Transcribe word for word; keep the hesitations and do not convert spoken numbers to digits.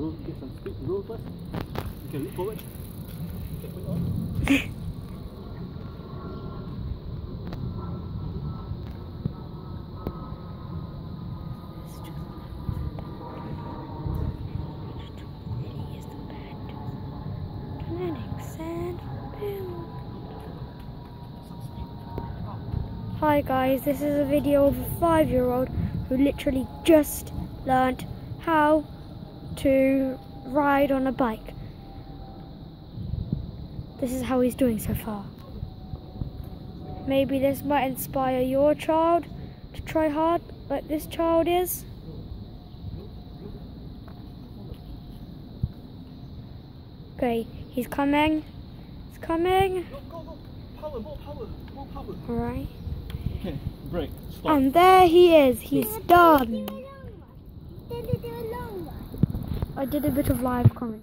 roll, get some speed, roll first. You can look forward. Okay, put it on. Hi guys, this is a video of a five-year-old who literally just learnt how to ride on a bike. This is how he's doing so far. Maybe this might inspire your child to try hard like this child is. Okay, he's coming. He's coming. Go, go, go. Power, more power, more power. Alright. Okay, break, stop. And there he is. He's done. I did a bit of live comment.